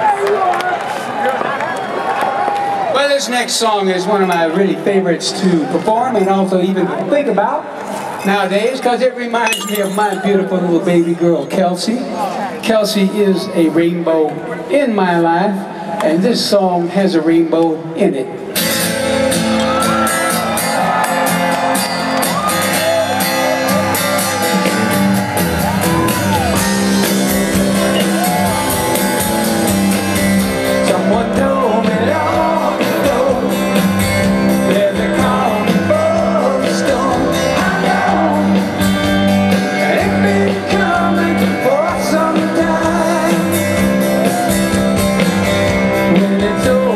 Well, this next song is one of my really favorites to perform and also even to think about nowadays, because it reminds me of my beautiful little baby girl, Kelsey. Kelsey is a rainbow in my life, and this song has a rainbow in it. When it's over